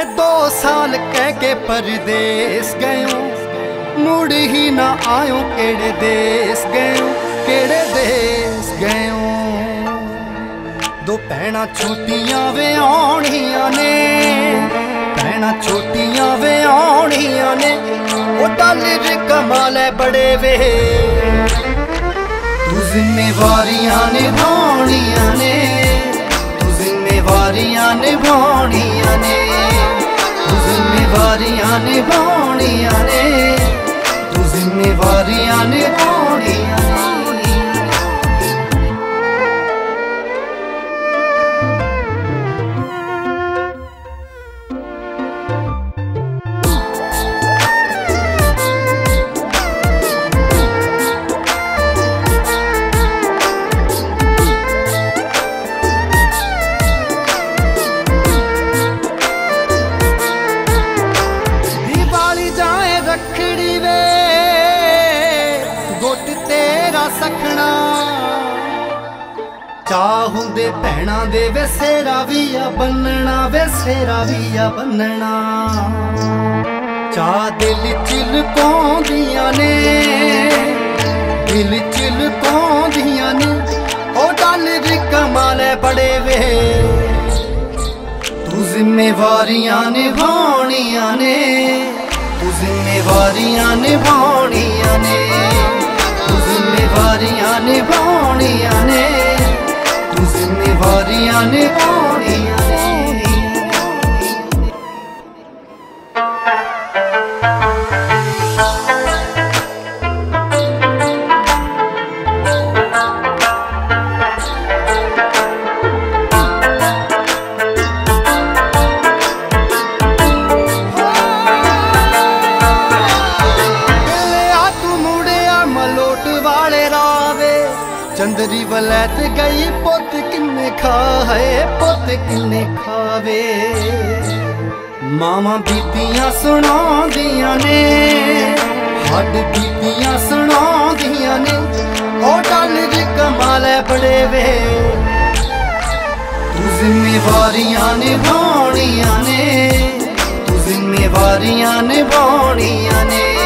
वे 2 साल कह के परदेस गयो, मुड़ ही ना आयो। केड़े देश गयो, केड़े देश गयो। 2 भैणां छोटियां वे आउणियां ने, भैणां छोटियां वे आउणियां ने। ओ डालर कमाले बड़े वे, तू जिम्मेवारियां निभाउणियां ने, तू जिम्मेवारियां निभाउणियां ने, तू जिम्मेवारियां निभाउणियां ने, तू जिम्मेवारियां निभाउणियां ने। सखना चाहुंदे भैणां दे वे सेरा भी आ बनना, वे सेरा भी आ बनना। चाह दिल चिलकाउंदियां ने, दिल चिलकाउंदियां ने। ओ डालर कमाले बड़े वे, तू जिम्मेवारियां निभाउणियां ने, तू जिम्मेवारियां निभाउणियां ने, तू जिम्मेवारियां निभाउणियां ने, तू जिम्मेवारियां निभाउणियां ने। चंदरी वलैत गई पुत किन्ने खाए, पुत किन्ने खावे। मावां बीतियां सुणाउंदियां ने, हड बीतियां सुणाउंदियां ने। ओ डालर कमाले बड़े वे, तू जिम्मेवारियां निभाउणियां ने, तू जिम्मेवारियां निभाउणियां ने।